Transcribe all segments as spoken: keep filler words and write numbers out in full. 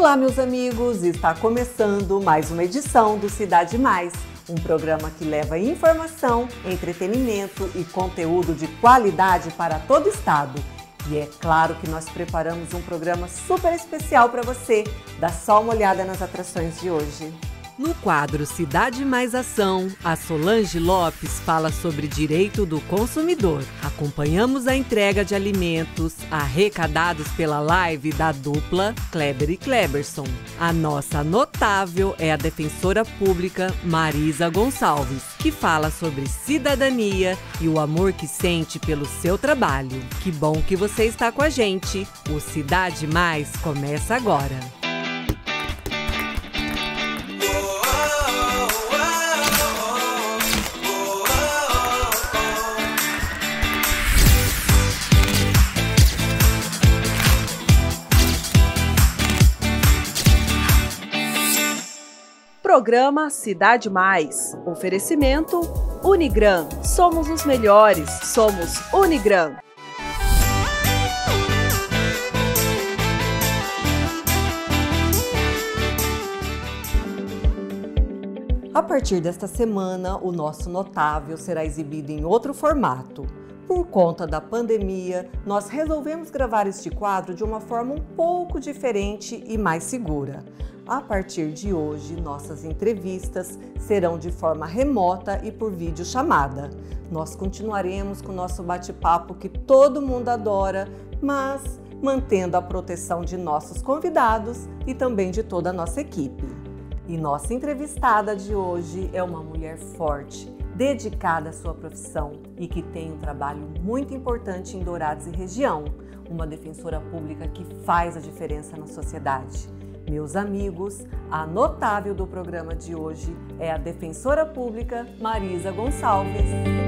Olá, meus amigos! Está começando mais uma edição do Cidade Mais, um programa que leva informação, entretenimento e conteúdo de qualidade para todo o estado. E é claro que nós preparamos um programa super especial para você. Dá só uma olhada nas atrações de hoje. No quadro Cidade Mais Ação, a Solange Lopes fala sobre direito do consumidor. Acompanhamos a entrega de alimentos arrecadados pela live da dupla Kleber e Kleberson. A nossa notável é a defensora pública Marisa Gonçalves, que fala sobre cidadania e o amor que sente pelo seu trabalho. Que bom que você está com a gente. O Cidade Mais começa agora. Programa Cidade Mais. Oferecimento Unigran. Somos os melhores. Somos Unigran. A partir desta semana, o nosso notável será exibido em outro formato. Por conta da pandemia, nós resolvemos gravar este quadro de uma forma um pouco diferente e mais segura. A partir de hoje, nossas entrevistas serão de forma remota e por videochamada. Nós continuaremos com o nosso bate-papo que todo mundo adora, mas mantendo a proteção de nossos convidados e também de toda a nossa equipe. E nossa entrevistada de hoje é uma mulher forte, dedicada à sua profissão e que tem um trabalho muito importante em Dourados e região, uma defensora pública que faz a diferença na sociedade. Meus amigos, a notável do programa de hoje é a defensora pública Marisa Gonçalves.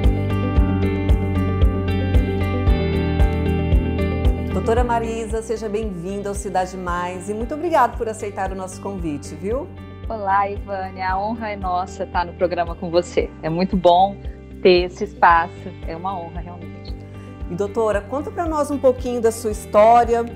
Doutora Marisa, seja bem-vinda ao Cidade Mais e muito obrigada por aceitar o nosso convite, viu? Olá, Ivânia, a honra é nossa estar no programa com você. É muito bom ter esse espaço, é uma honra realmente. E doutora, conta para nós um pouquinho da sua história.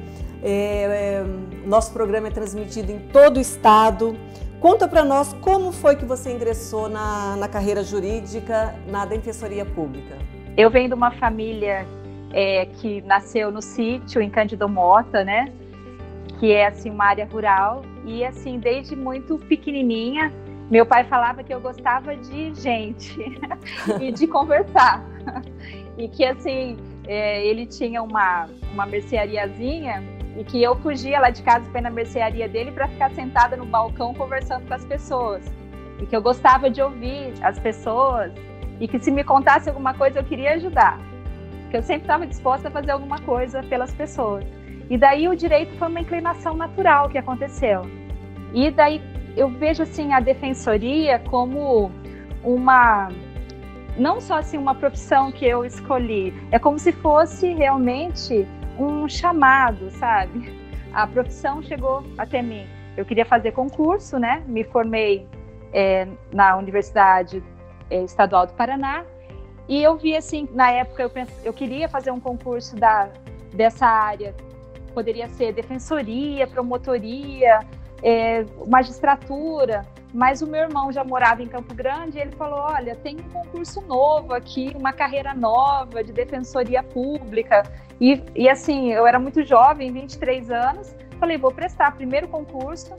É, é, nosso programa é transmitido em todo o estado. Conta para nós como foi que você ingressou na, na carreira jurídica na Defensoria Pública. Eu venho de uma família é, que nasceu no sítio, em Cândido Mota, né? Que é assim uma área rural. E assim, desde muito pequenininha, meu pai falava que eu gostava de gente e de conversar. E que assim, é, ele tinha uma, uma merceariazinha e que eu fugia lá de casa para ir na mercearia dele para ficar sentada no balcão conversando com as pessoas. E que eu gostava de ouvir as pessoas e que se me contasse alguma coisa eu queria ajudar. Que eu sempre estava disposta a fazer alguma coisa pelas pessoas. E daí o direito foi uma inclinação natural que aconteceu. E daí eu vejo assim a defensoria como uma, não só assim uma profissão que eu escolhi, é como se fosse realmente um chamado, sabe? A profissão chegou até mim. Eu queria fazer concurso, né? Me formei é, na Universidade é, Estadual do Paraná e eu vi assim, na época eu, pens... eu queria fazer um concurso da... dessa área. Poderia ser defensoria, promotoria, é, magistratura, mas o meu irmão já morava em Campo Grande e ele falou, olha, tem um concurso novo aqui, uma carreira nova de defensoria pública. E, e assim, eu era muito jovem, vinte e três anos, falei, vou prestar primeiro concurso.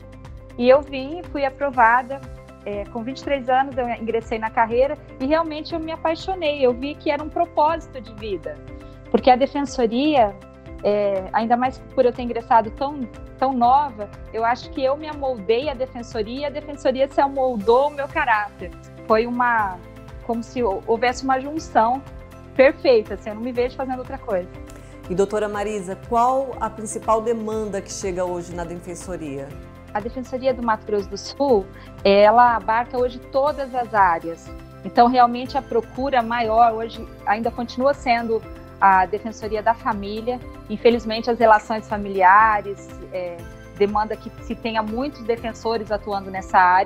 E eu vim, fui aprovada, é, com vinte e três anos eu ingressei na carreira e realmente eu me apaixonei, eu vi que era um propósito de vida, porque a defensoria... É, ainda mais por eu ter ingressado tão, tão nova, eu acho que eu me amoldei à defensoria e a defensoria se amoldou ao meu caráter. Foi uma, como se houvesse uma junção perfeita, assim, eu não me vejo fazendo outra coisa. E doutora Marisa, qual a principal demanda que chega hoje na defensoria? A Defensoria do Mato Grosso do Sul, ela abarca hoje todas as áreas. Então, realmente, a procura maior hoje ainda continua sendo a Defensoria da Família. Infelizmente, as relações familiares é, demanda que se tenha muitos defensores atuando nessa área,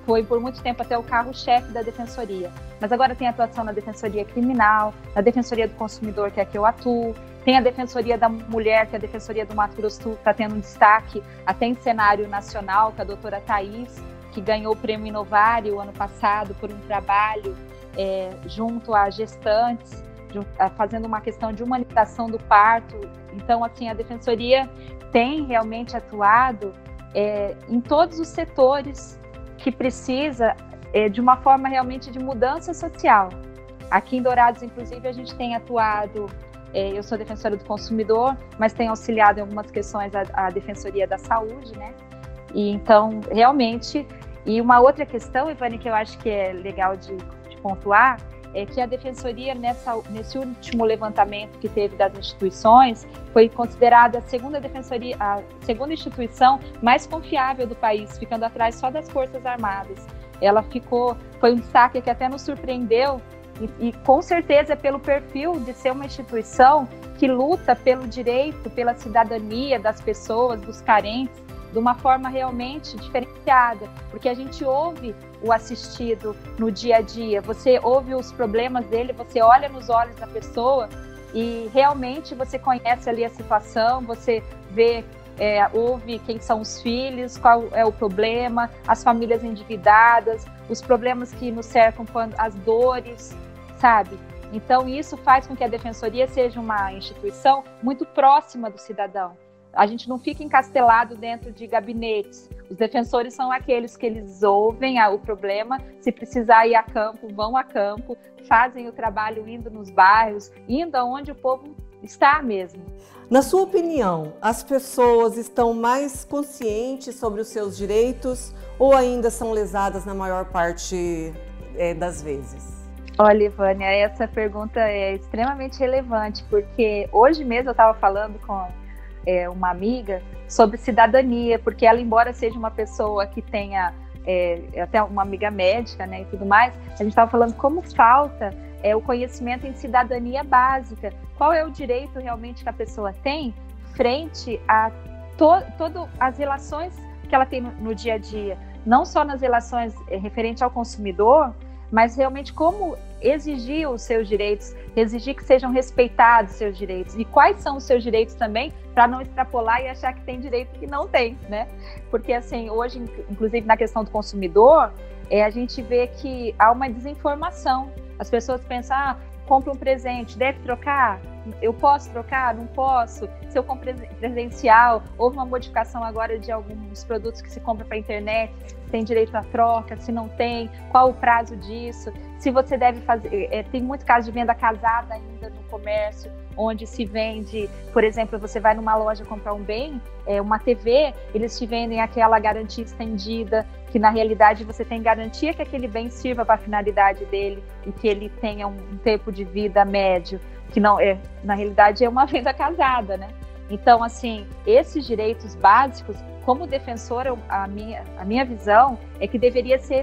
foi por muito tempo até o carro-chefe da Defensoria. Mas agora tem atuação na Defensoria Criminal, na Defensoria do Consumidor, que é a que eu atuo, tem a Defensoria da Mulher, que é a Defensoria do Mato Grosso do Sul, que está tendo um destaque até em cenário nacional, com a doutora Thaís, que ganhou o Prêmio Inovare o ano passado por um trabalho é, junto a gestantes, de, a, fazendo uma questão de humanização do parto. Então, assim, a Defensoria tem realmente atuado é, em todos os setores que precisa é, de uma forma realmente de mudança social. Aqui em Dourados, inclusive, a gente tem atuado, é, eu sou defensora do consumidor, mas tenho auxiliado em algumas questões a, a Defensoria da Saúde, né? E então, realmente, e uma outra questão, Ivane, que eu acho que é legal de, de pontuar, é que a Defensoria, nessa, nesse último levantamento que teve das instituições, foi considerada a segunda defensoria, a segunda instituição mais confiável do país, ficando atrás só das Forças Armadas. Ela ficou, foi um destaque que até nos surpreendeu, e, e com certeza é pelo perfil de ser uma instituição que luta pelo direito, pela cidadania das pessoas, dos carentes, de uma forma realmente diferenciada, porque a gente ouve o assistido no dia a dia, você ouve os problemas dele, você olha nos olhos da pessoa e realmente você conhece ali a situação, você vê, é, ouve quem são os filhos, qual é o problema, as famílias endividadas, os problemas que nos cercam, as dores, sabe? Então isso faz com que a Defensoria seja uma instituição muito próxima do cidadão. A gente não fica encastelado dentro de gabinetes. Os defensores são aqueles que eles ouvem o problema, se precisar ir a campo, vão a campo, fazem o trabalho indo nos bairros, indo aonde o povo está mesmo. Na sua opinião, as pessoas estão mais conscientes sobre os seus direitos ou ainda são lesadas na maior parte é, das vezes? Olha, Ivânia, essa pergunta é extremamente relevante, porque hoje mesmo eu estava falando com É, uma amiga sobre cidadania, porque ela, embora seja uma pessoa que tenha é, até uma amiga médica, né, e tudo mais, a gente estava falando como falta é, o conhecimento em cidadania básica. Qual é o direito realmente que a pessoa tem frente a to, todas as relações que ela tem no, no dia a dia, não só nas relações é, referente ao consumidor, mas realmente como exigir os seus direitos, exigir que sejam respeitados os seus direitos. E quais são os seus direitos também, para não extrapolar e achar que tem direito que não tem, né? Porque, assim, hoje, inclusive na questão do consumidor, é, a gente vê que há uma desinformação. As pessoas pensam, ah, compra um presente, deve trocar? Eu posso trocar? Não posso? Se eu compro presencial, houve uma modificação agora de alguns produtos que se compra para a internet, tem direito à troca, se não tem, qual o prazo disso? Se você deve fazer, é, tem muito caso de venda casada ainda no comércio, onde se vende, por exemplo, você vai numa loja comprar um bem, é, uma T V, eles te vendem aquela garantia estendida, que na realidade você tem garantia que aquele bem sirva para a finalidade dele e que ele tenha um, um tempo de vida médio, que não é, na realidade é uma venda casada, né? Então, assim, esses direitos básicos, como defensora, a minha, a minha visão é que deveria ser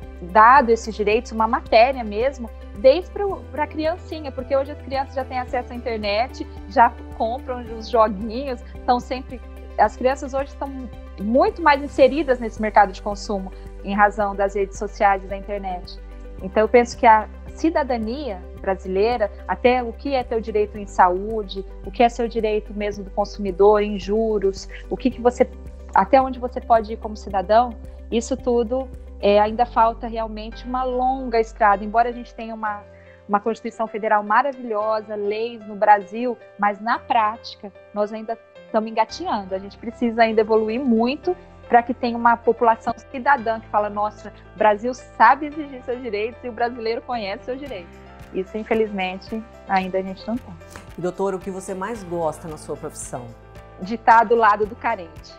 dado esses direitos, uma matéria mesmo, desde para a criancinha, porque hoje as crianças já têm acesso à internet, já compram os joguinhos, estão sempre... As crianças hoje estão muito mais inseridas nesse mercado de consumo, em razão das redes sociais e da internet. Então, eu penso que a cidadania brasileira, até o que é teu direito em saúde, o que é seu direito mesmo do consumidor em juros, o que, que você, até onde você pode ir como cidadão, isso tudo é, ainda falta realmente uma longa estrada, embora a gente tenha uma, uma Constituição Federal maravilhosa, leis no Brasil, mas na prática nós ainda estamos engatinhando, a gente precisa ainda evoluir muito para que tenha uma população cidadã que fala, nossa, o Brasil sabe exigir seus direitos e o brasileiro conhece seus direitos. Isso, infelizmente, ainda a gente não tem. E, doutora, o que você mais gosta na sua profissão? De estar do lado do carente.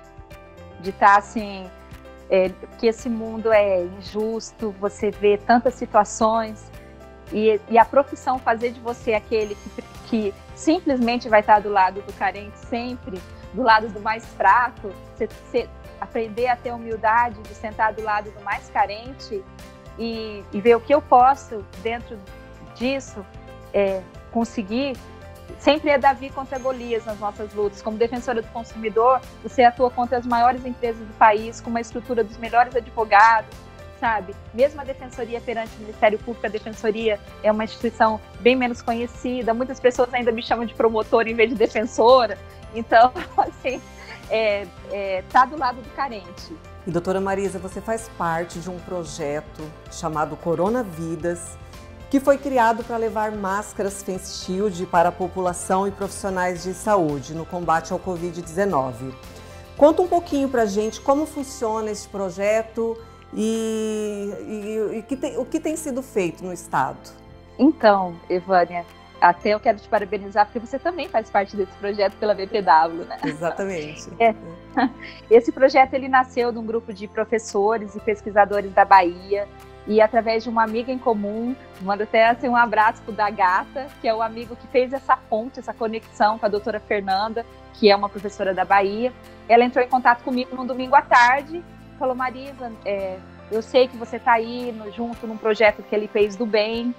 De estar, assim, é, que esse mundo é injusto, você vê tantas situações e, e a profissão fazer de você aquele que, que simplesmente vai estar do lado do carente sempre, do lado do mais fraco, você, você aprender a ter humildade de sentar do lado do mais carente e, e ver o que eu posso dentro disso, é, conseguir. Sempre é Davi contra Golias nas nossas lutas. Como defensora do consumidor, você atua contra as maiores empresas do país, com uma estrutura dos melhores advogados, sabe? Mesmo a Defensoria perante o Ministério Público, a Defensoria é uma instituição bem menos conhecida, muitas pessoas ainda me chamam de promotora em vez de defensora, então, assim, é, é, tá do lado do carente. E doutora Marisa, você faz parte de um projeto chamado Corona Vidas, que foi criado para levar máscaras Face Shield para a população e profissionais de saúde no combate ao covid dezenove. Conta um pouquinho para a gente como funciona esse projeto e, e, e que tem, o que tem sido feito no Estado. Então, Evânia, até eu quero te parabenizar, porque você também faz parte desse projeto pela B P W, né? Exatamente. É. Esse projeto ele nasceu de um grupo de professores e pesquisadores da Bahia, e através de uma amiga em comum, mando até assim, um abraço para o da Gata, que é o amigo que fez essa ponte, essa conexão com a doutora Fernanda, que é uma professora da Bahia. Ela entrou em contato comigo num domingo à tarde, falou: Marisa, é, eu sei que você está aí no, junto num projeto que ele fez do bem,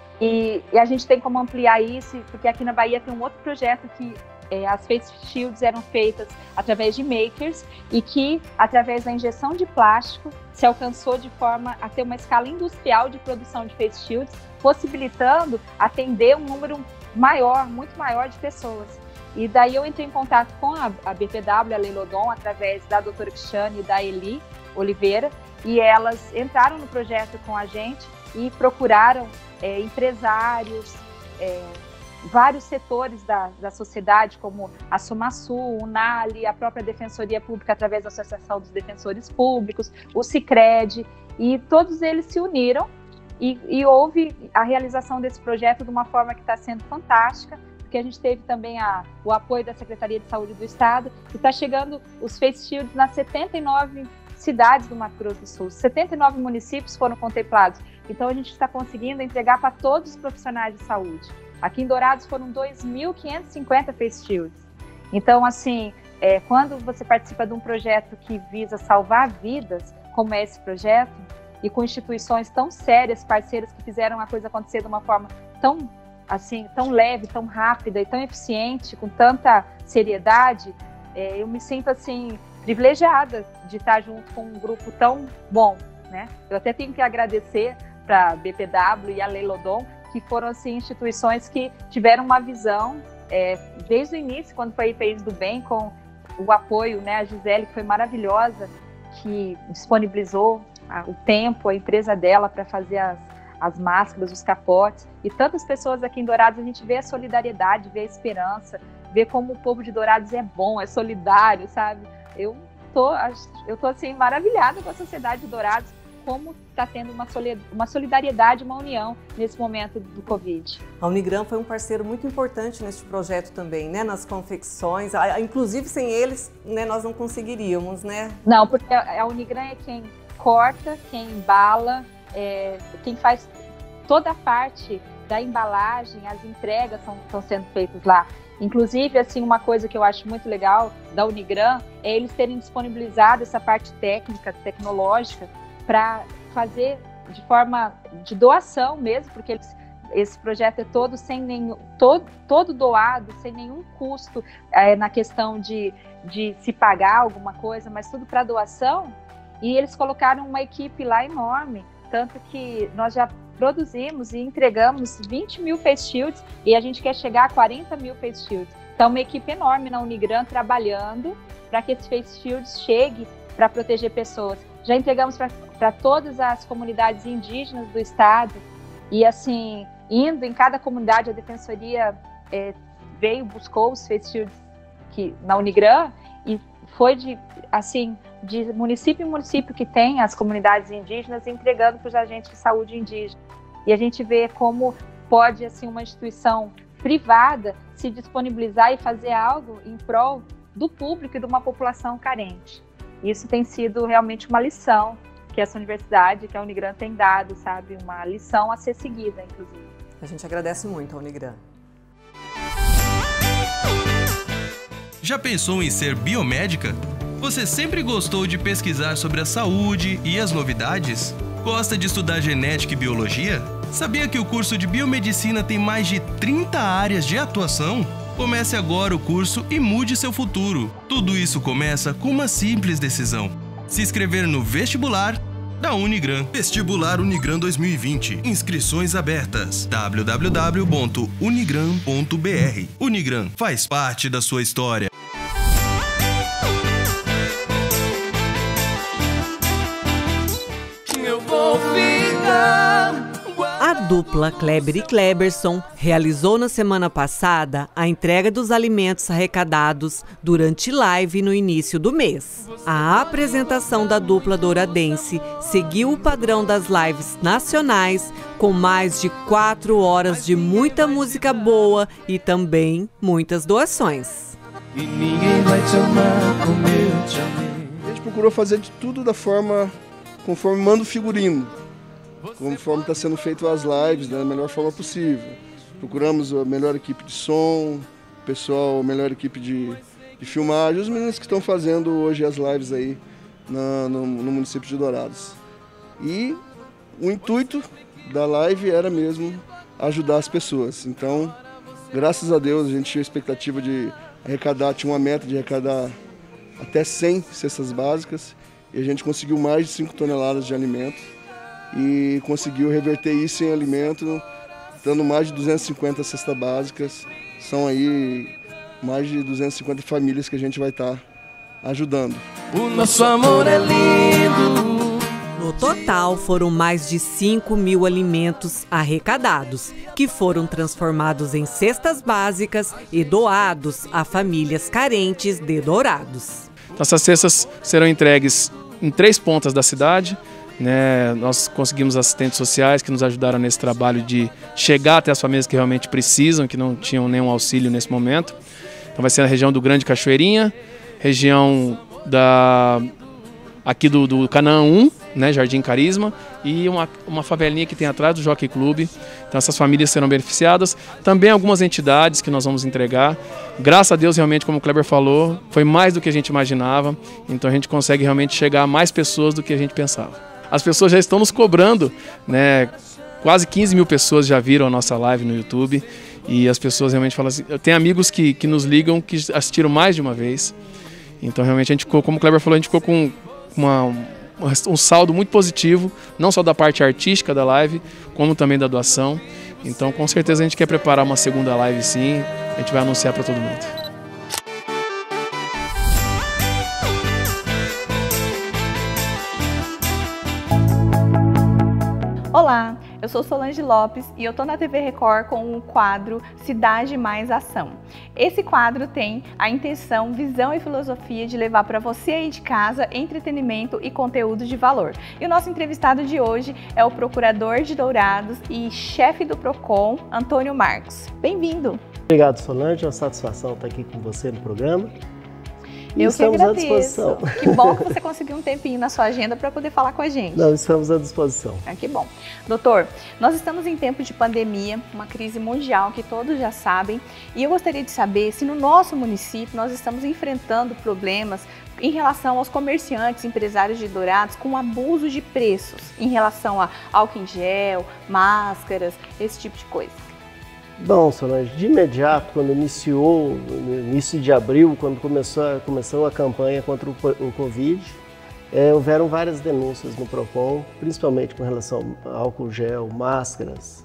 e, e a gente tem como ampliar isso, porque aqui na Bahia tem um outro projeto que é, as face shields eram feitas através de makers e que, através da injeção de plástico, se alcançou de forma a ter uma escala industrial de produção de face shields, possibilitando atender um número maior, muito maior de pessoas. E daí eu entrei em contato com a, a B P W, a Leilodon, através da doutora Cristiane e da Eli Oliveira, e elas entraram no projeto com a gente e procuraram é, empresários, é, vários setores da, da sociedade, como a Somasul, o Nali, a própria Defensoria Pública, através da Associação dos Defensores Públicos, o Sicredi, e todos eles se uniram e, e houve a realização desse projeto de uma forma que está sendo fantástica, porque a gente teve também a, o apoio da Secretaria de Saúde do Estado, e está chegando os Face Shields nas setenta e nove cidades do Mato Grosso do Sul, setenta e nove municípios foram contemplados, então a gente está conseguindo entregar para todos os profissionais de saúde. Aqui em Dourados foram dois mil quinhentos e cinquenta Face Shields. Então, assim, é, quando você participa de um projeto que visa salvar vidas, como é esse projeto, e com instituições tão sérias, parceiras que fizeram a coisa acontecer de uma forma tão, assim, tão leve, tão rápida e tão eficiente, com tanta seriedade, é, eu me sinto, assim, privilegiada de estar junto com um grupo tão bom, né? Eu até tenho que agradecer para a B P W e a Leilodon, que foram assim, instituições que tiveram uma visão é, desde o início, quando foi Fez do Bem, com o apoio, né, a Gisele, que foi maravilhosa, que disponibilizou a, o tempo, a empresa dela para fazer as, as máscaras, os capotes, e tantas pessoas aqui em Dourados, a gente vê a solidariedade, vê a esperança, vê como o povo de Dourados é bom, é solidário, sabe? Eu tô, eu tô assim, maravilhada com a sociedade de Dourados, como está tendo uma, uma solidariedade, uma união nesse momento do Covid. A Unigran foi um parceiro muito importante neste projeto também, né? Nas confecções, inclusive sem eles, né, nós não conseguiríamos, né? Não, porque a Unigran é quem corta, quem embala, é, quem faz toda a parte da embalagem, as entregas estão sendo feitas lá. Inclusive, assim, uma coisa que eu acho muito legal da Unigran é eles terem disponibilizado essa parte técnica, tecnológica, para fazer de forma de doação mesmo, porque eles, esse projeto é todo sem nenhum, todo, todo doado, sem nenhum custo é, na questão de, de se pagar alguma coisa, mas tudo para doação. E eles colocaram uma equipe lá enorme, tanto que nós já produzimos e entregamos vinte mil face shields e a gente quer chegar a quarenta mil face shields. Então, uma equipe enorme na Unigran trabalhando para que esse face shield chegue para proteger pessoas. Já entregamos para todas as comunidades indígenas do estado e, assim, indo em cada comunidade, a Defensoria é, veio, buscou os face shields que, na Unigran e foi de, assim, de município em município que tem as comunidades indígenas entregando para os agentes de saúde indígenas. E a gente vê como pode, assim, uma instituição privada se disponibilizar e fazer algo em prol do público e de uma população carente. Isso tem sido realmente uma lição que essa universidade, que a Unigran tem dado, sabe? Uma lição a ser seguida, inclusive. A gente agradece muito a Unigran. Já pensou em ser biomédica? Você sempre gostou de pesquisar sobre a saúde e as novidades? Gosta de estudar genética e biologia? Sabia que o curso de biomedicina tem mais de trinta áreas de atuação? Comece agora o curso e mude seu futuro. Tudo isso começa com uma simples decisão: se inscrever no vestibular da Unigran. Vestibular Unigran dois mil e vinte. Inscrições abertas. w w w ponto unigran ponto b r. Unigran faz parte da sua história. Eu vou ficar. A dupla Kleber e Kleberson realizou na semana passada a entrega dos alimentos arrecadados durante live no início do mês. A apresentação da dupla douradense seguiu o padrão das lives nacionais, com mais de quatro horas de muita música boa e também muitas doações. E ninguém vai te amar como eu te amei. A gente procurou fazer de tudo da forma conforme manda o figurino, conforme está sendo feito as lives, da melhor forma possível. Procuramos a melhor equipe de som, pessoal, a melhor equipe de, de filmagem, os meninos que estão fazendo hoje as lives aí na, no, no município de Dourados. E o intuito da live era mesmo ajudar as pessoas. Então, graças a Deus, a gente tinha a expectativa de arrecadar, tinha uma meta de arrecadar até cem cestas básicas, e a gente conseguiu mais de cinco toneladas de alimento. E conseguiu reverter isso em alimento, dando mais de duzentas e cinquenta cestas básicas. São aí mais de duzentas e cinquenta famílias que a gente vai estar ajudando. O nosso amor é lindo. No total, foram mais de cinco mil alimentos arrecadados, que foram transformados em cestas básicas e doados a famílias carentes de Dourados. Essas cestas serão entregues em três pontas da cidade. Né, nós conseguimos assistentes sociais que nos ajudaram nesse trabalho de chegar até as famílias que realmente precisam, que não tinham nenhum auxílio nesse momento. Então vai ser na região do Grande Cachoeirinha, região da, aqui do, do Canaã um, né, Jardim Carisma, e uma, uma favelinha que tem atrás do Jockey Club. Então essas famílias serão beneficiadas. Também algumas entidades que nós vamos entregar. Graças a Deus, realmente, como o Kleber falou, foi mais do que a gente imaginava. Então a gente consegue realmente chegar a mais pessoas do que a gente pensava. As pessoas já estão nos cobrando, né? Quase quinze mil pessoas já viram a nossa live no YouTube e as pessoas realmente falam assim. Eu tenho amigos que, que nos ligam que assistiram mais de uma vez. Então realmente a gente ficou, como o Kleber falou, a gente ficou com uma, um saldo muito positivo, não só da parte artística da live, como também da doação. Então com certeza a gente quer preparar uma segunda live sim, a gente vai anunciar para todo mundo. Olá, eu sou Solange Lopes e eu tô na T V Record com o quadro Cidade Mais Ação. Esse quadro tem a intenção, visão e filosofia de levar para você aí de casa entretenimento e conteúdo de valor. E o nosso entrevistado de hoje é o procurador de Dourados e chefe do Procon, Antônio Marcos. Bem-vindo! Obrigado, Solange, é uma satisfação estar aqui com você no programa. E eu que estamos agradeço. à disposição. Que bom que você conseguiu um tempinho na sua agenda para poder falar com a gente. Não, estamos à disposição. Ah, que bom. Doutor, nós estamos em tempo de pandemia, uma crise mundial que todos já sabem, e eu gostaria de saber se no nosso município nós estamos enfrentando problemas em relação aos comerciantes, empresários de Dourados, com abuso de preços, em relação a álcool em gel, máscaras, esse tipo de coisa. Bom, Solange, de imediato, quando iniciou, no início de abril, quando começou a, começou a campanha contra o, o Covid, é, houveram várias denúncias no Procon, principalmente com relação a álcool gel, máscaras,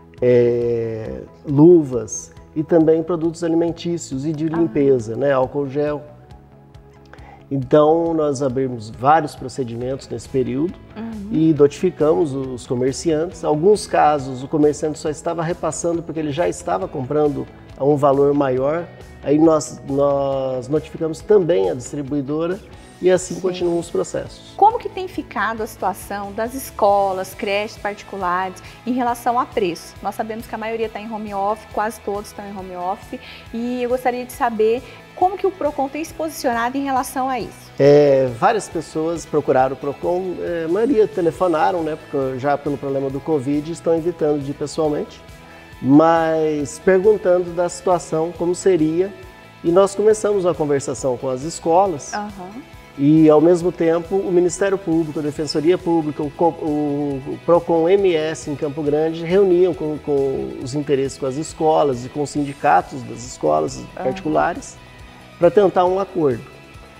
é, luvas e também produtos alimentícios e de limpeza, ah. né, álcool gel. Então, nós abrimos vários procedimentos nesse período uhum. e notificamos os comerciantes. Em alguns casos, o comerciante só estava repassando porque ele já estava comprando a um valor maior. Aí nós, nós notificamos também a distribuidora e assim Sim. continuam os processos. Como que tem ficado a situação das escolas, creches particulares em relação a preço? Nós sabemos que a maioria está em home office, quase todos estão em home office, e eu gostaria de saber como que o Procon tem se posicionado em relação a isso. É, várias pessoas procuraram o Procon, é, a maioria telefonaram, né, porque já pelo problema do Covid estão evitando de ir pessoalmente, mas perguntando da situação, como seria, e nós começamos uma conversação com as escolas. Uhum. E, ao mesmo tempo, o Ministério Público, a Defensoria Pública, o, o, o Procon M S em Campo Grande reuniam com, com os interesses com as escolas e com os sindicatos das escolas particulares uhum. para tentar um acordo.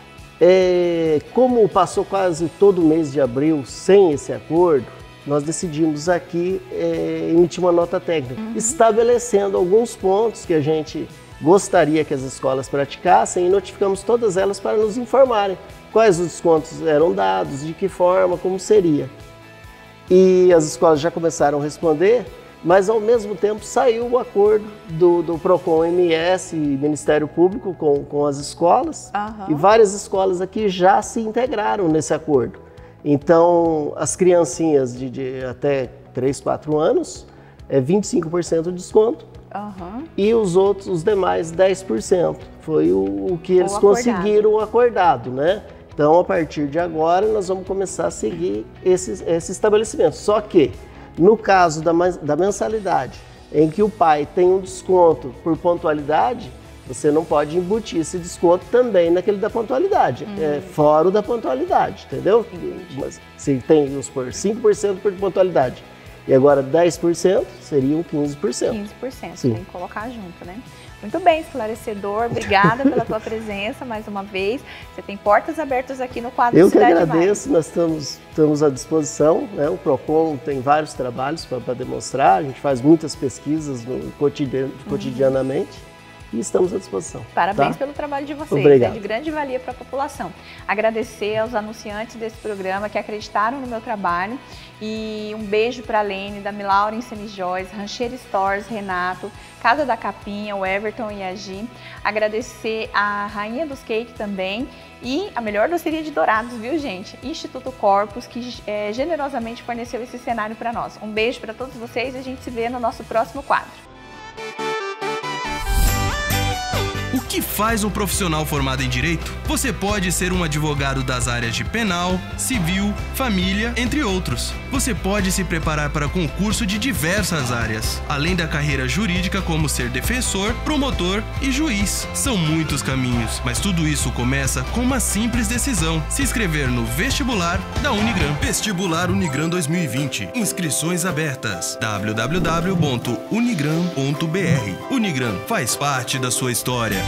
É, como passou quase todo o mês de abril sem esse acordo, nós decidimos aqui é, emitir uma nota técnica, uhum. estabelecendo alguns pontos que a gente gostaria que as escolas praticassem e notificamos todas elas para nos informarem quais os descontos eram dados, de que forma, como seria. E as escolas já começaram a responder, mas ao mesmo tempo saiu o acordo do, do PROCON M S e Ministério Público com, com as escolas, uhum. e várias escolas aqui já se integraram nesse acordo. Então, as criancinhas de, de até três, quatro anos, é vinte e cinco por cento de desconto, uhum. e os outros, os demais, dez por cento. Foi o, o que eles conseguiram acordado, né? Então, a partir de agora, nós vamos começar a seguir esse, esse estabelecimento. Só que, no caso da, da mensalidade, em que o pai tem um desconto por pontualidade, você não pode embutir esse desconto também naquele da pontualidade, uhum. é fora o da pontualidade, entendeu? Mas se tem os por cinco por cento por pontualidade e agora dez por cento, seriam quinze por cento. quinze por cento, sim. Tem que colocar junto, né? Muito bem, esclarecedor. Obrigada pela tua presença mais uma vez. Você tem portas abertas aqui no quadro Eu Cidade que agradeço, Mais. Nós estamos, estamos à disposição, né? O PROCON tem vários trabalhos para demonstrar, a gente faz muitas pesquisas no cotidian, uhum. cotidianamente. E estamos à disposição. Parabéns tá? pelo trabalho de vocês, Obrigado. É de grande valia para a população. Agradecer aos anunciantes desse programa que acreditaram no meu trabalho e um beijo para a Lene, da Milauren Semijóias, Rancheira Stores, Renato, Casa da Capinha, o Everton e a Gi. Agradecer a Rainha dos Cake também e a melhor doceria de Dourados, viu gente? Instituto Corpus, que é, generosamente forneceu esse cenário para nós. Um beijo para todos vocês e a gente se vê no nosso próximo quadro. O que faz um profissional formado em Direito? Você pode ser um advogado das áreas de penal, civil, família, entre outros. Você pode se preparar para concurso de diversas áreas, além da carreira jurídica como ser defensor, promotor e juiz. São muitos caminhos, mas tudo isso começa com uma simples decisão: se inscrever no vestibular da Unigran. Vestibular Unigran dois mil e vinte. Inscrições abertas. w w w ponto unigran ponto b r. Unigran faz parte da sua história.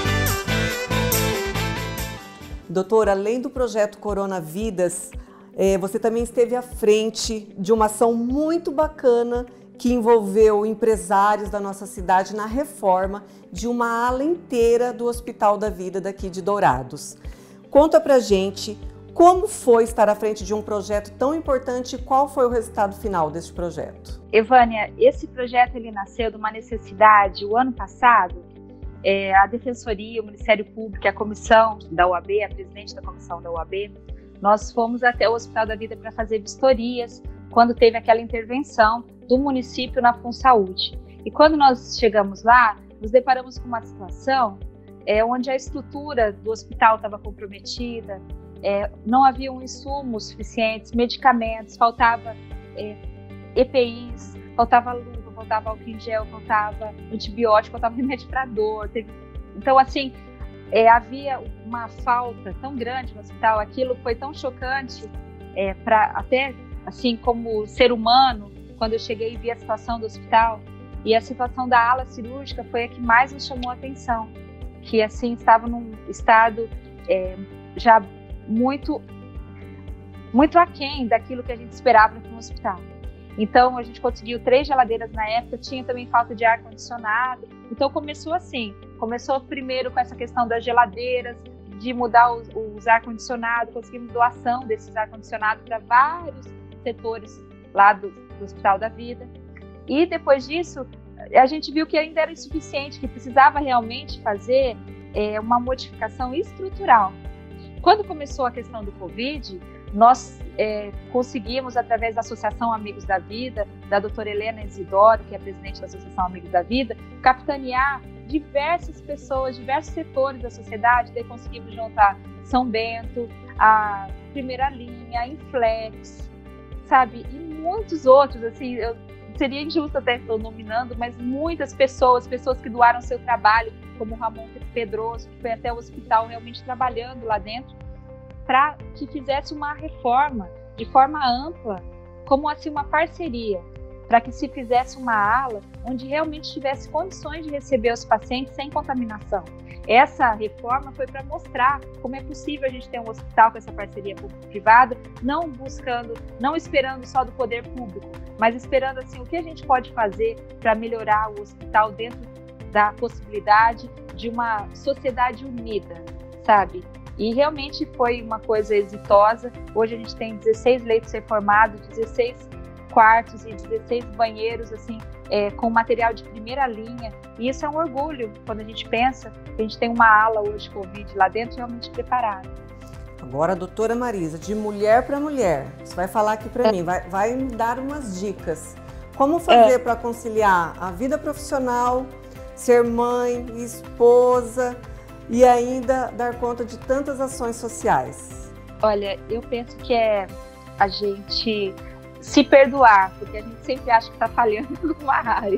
Doutora, além do projeto Corona Vidas, é, você também esteve à frente de uma ação muito bacana que envolveu empresários da nossa cidade na reforma de uma ala inteira do Hospital da Vida daqui de Dourados. Conta pra gente como foi estar à frente de um projeto tão importante e qual foi o resultado final desse projeto. Evânia, esse projeto ele nasceu de uma necessidade. O ano passado, É, a Defensoria, o Ministério Público, a comissão da U A B, a presidente da comissão da U A B, nós fomos até o Hospital da Vida para fazer vistorias quando teve aquela intervenção do município na FunSaúde. E quando nós chegamos lá, nos deparamos com uma situação é, onde a estrutura do hospital estava comprometida, é, não haviam insumos suficientes, medicamentos, faltava é, E P Is, faltava luva, faltava álcool em gel, faltava antibiótico, faltava remédio para dor. Teve... Então, assim, é, havia uma falta tão grande no hospital, aquilo foi tão chocante, é, para até, assim, como ser humano, quando eu cheguei e vi a situação do hospital, e a situação da ala cirúrgica foi a que mais nos chamou a atenção, que, assim, estava num estado é, já muito, muito aquém daquilo que a gente esperava para um hospital. Então, a gente conseguiu três geladeiras na época, tinha também falta de ar-condicionado. Então, começou assim. Começou primeiro com essa questão das geladeiras, de mudar os, os ar-condicionado, conseguimos doação desses ar-condicionados para vários setores lá do, do Hospital da Vida. E depois disso, a gente viu que ainda era insuficiente, que precisava realmente fazer é, uma modificação estrutural. Quando começou a questão do Covid, nós é, conseguimos, através da Associação Amigos da Vida, da doutora Helena Isidoro, que é a presidente da Associação Amigos da Vida, capitanear diversas pessoas, diversos setores da sociedade. Daí conseguimos juntar São Bento, a Primeira Linha, a Inflex, sabe? E muitos outros, assim, eu, seria injusto até estou nominando, mas muitas pessoas, pessoas que doaram seu trabalho, como o Ramon Pedroso, que foi até o hospital realmente trabalhando lá dentro, para que fizesse uma reforma de forma ampla, como assim uma parceria, para que se fizesse uma ala onde realmente tivesse condições de receber os pacientes sem contaminação. Essa reforma foi para mostrar como é possível a gente ter um hospital com essa parceria público-privada, não buscando, não esperando só do poder público, mas esperando assim o que a gente pode fazer para melhorar o hospital dentro da possibilidade de uma sociedade unida, sabe? E realmente foi uma coisa exitosa. Hoje a gente tem dezesseis leitos reformados, dezesseis quartos e dezesseis banheiros, assim, é, com material de primeira linha. E isso é um orgulho quando a gente pensa que a gente tem uma ala hoje Covid lá dentro realmente preparada. Agora, doutora Marisa, de mulher para mulher, você vai falar aqui para é. mim, vai, vai me dar umas dicas. Como fazer é. para conciliar a vida profissional, ser mãe, esposa e ainda dar conta de tantas ações sociais? Olha, eu penso que é a gente se perdoar, porque a gente sempre acha que está falhando em alguma área.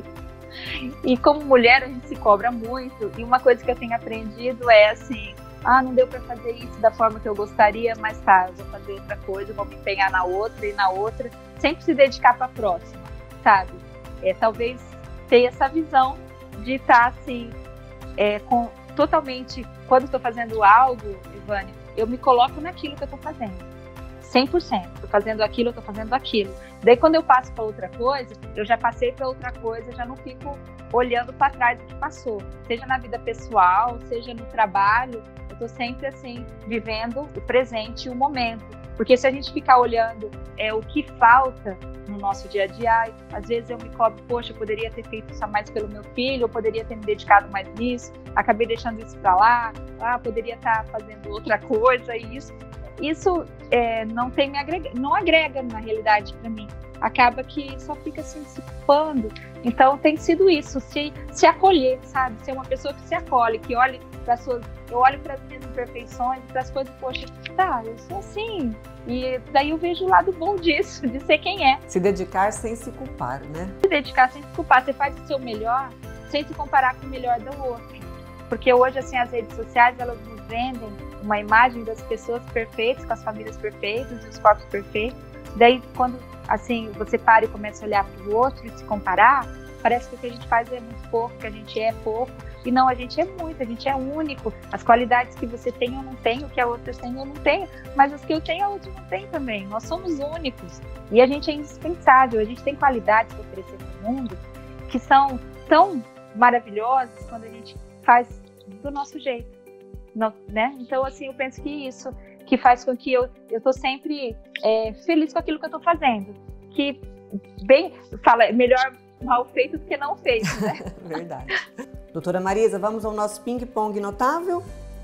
E como mulher a gente se cobra muito, e uma coisa que eu tenho aprendido é assim, ah, não deu para fazer isso da forma que eu gostaria, mas tá, eu vou fazer outra coisa, vou me empenhar na outra e na outra, sempre se dedicar para a próxima, sabe? É, talvez ter essa visão de estar assim, é, com, totalmente, quando estou fazendo algo, Ivânia, eu me coloco naquilo que eu estou fazendo. cem por cento. Estou fazendo aquilo, estou fazendo aquilo. Daí, quando eu passo para outra coisa, eu já passei para outra coisa, já não fico olhando para trás do que passou. Seja na vida pessoal, seja no trabalho, eu estou sempre, assim, vivendo o presente e o momento. Porque se a gente ficar olhando é, o que falta no nosso dia a dia, às vezes eu me cobro, poxa, eu poderia ter feito isso a mais pelo meu filho, eu poderia ter me dedicado mais nisso, acabei deixando isso para lá, ah, poderia estar fazendo outra coisa, e isso... Isso é, não, tem me agrega, não agrega na realidade para mim. Acaba que só fica assim se culpando. Então tem sido isso, se, se acolher, sabe? Ser uma pessoa que se acolhe, que olhe para suas. Eu olho para as minhas imperfeições, para as coisas, poxa, tá, eu sou assim. E daí eu vejo o lado bom disso, de ser quem é. Se dedicar sem se culpar, né? Se dedicar sem se culpar. Você faz o seu melhor sem se comparar com o melhor do outro. Porque hoje, assim, as redes sociais, elas nos vendem uma imagem das pessoas perfeitas, com as famílias perfeitas e os corpos perfeitos. Daí, quando, assim, você para e começa a olhar para o outro e se comparar, parece que o que a gente faz é muito pouco, que a gente é pouco. E não, a gente é muito, a gente é único. As qualidades que você tem eu não tenho, que a outra tem eu não tenho, mas as que eu tenho a outra não tem também. Nós somos únicos e a gente é indispensável. A gente tem qualidades para oferecer para o mundo que são tão maravilhosas quando a gente faz do nosso jeito. Não, né? Então, assim, eu penso que isso que faz com que eu eu tô sempre é, feliz com aquilo que eu tô fazendo. Que, bem, fala, melhor mal feito do que não feito, né? Verdade. Doutora Marisa, vamos ao nosso ping-pong notável?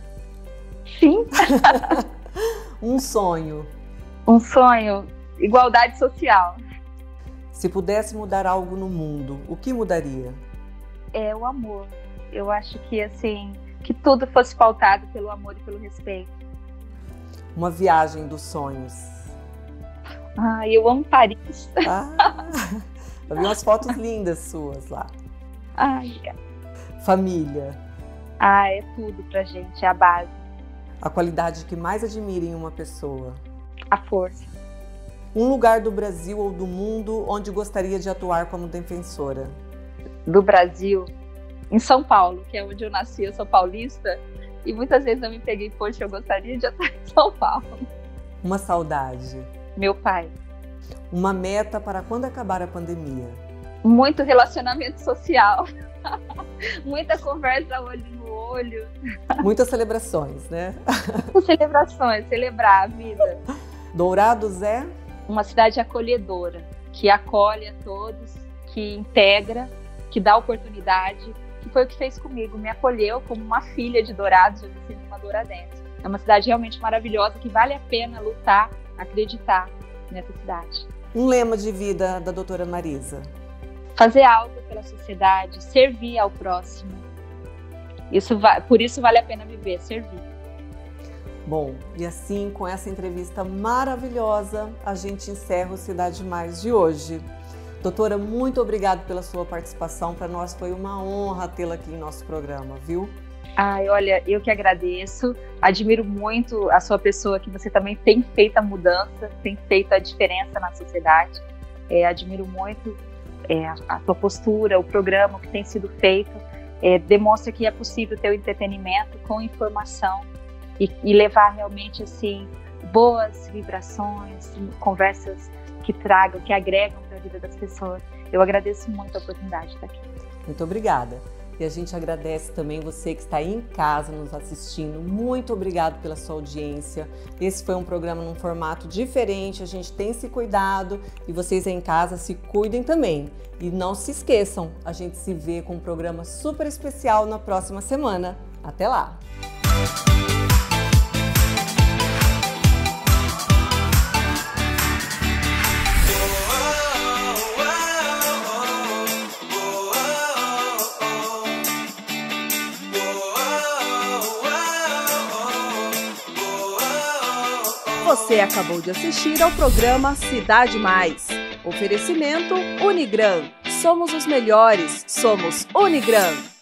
Sim. Um sonho. Um sonho, igualdade social. Se pudesse mudar algo no mundo, o que mudaria? É o amor. Eu acho que, assim, que tudo fosse pautado pelo amor e pelo respeito. Uma viagem dos sonhos. Ah, eu amo Paris. Ah, eu vi umas fotos lindas suas lá. Ai. Família. Ah, é tudo pra gente, é a base. A qualidade que mais admira em uma pessoa. A força. Um lugar do Brasil ou do mundo onde gostaria de atuar como defensora. Do Brasil, em São Paulo, que é onde eu nasci, eu sou paulista, e muitas vezes eu me peguei, poxa, eu gostaria de atuar em São Paulo. Uma saudade. Meu pai. Uma meta para quando acabar a pandemia. Muito relacionamento social. Muita conversa olho no olho. Muitas celebrações, né? Celebrações, celebrar a vida. Dourados é? Uma cidade acolhedora, que acolhe a todos, que integra, que dá oportunidade, que foi o que fez comigo, me acolheu como uma filha de Dourados, eu me sinto uma douradense. É uma cidade realmente maravilhosa, que vale a pena lutar, acreditar nessa cidade. Um lema de vida da doutora Marisa. Fazer algo pela sociedade, servir ao próximo. Isso vai, por isso vale a pena viver, servir. Bom, e assim, com essa entrevista maravilhosa, a gente encerra o Cidade Mais de hoje. Doutora, muito obrigada pela sua participação. Para nós foi uma honra tê-la aqui em nosso programa, viu? Ai, olha, eu que agradeço. Admiro muito a sua pessoa, que você também tem feito a mudança, tem feito a diferença na sociedade. É, admiro muito é, a, a tua postura, o programa que tem sido feito, é, demonstra que é possível ter o entretenimento com informação e, e levar realmente assim boas vibrações, conversas que tragam, que agregam para a vida das pessoas. Eu agradeço muito a oportunidade de estar aqui. Muito obrigada. E a gente agradece também você que está aí em casa nos assistindo. Muito obrigado pela sua audiência. Esse foi um programa num formato diferente, a gente tem se cuidado e vocês aí em casa se cuidem também. E não se esqueçam, a gente se vê com um programa super especial na próxima semana. Até lá! Você acabou de assistir ao programa Cidade Mais. Oferecimento Unigran. Somos os melhores. Somos Unigran.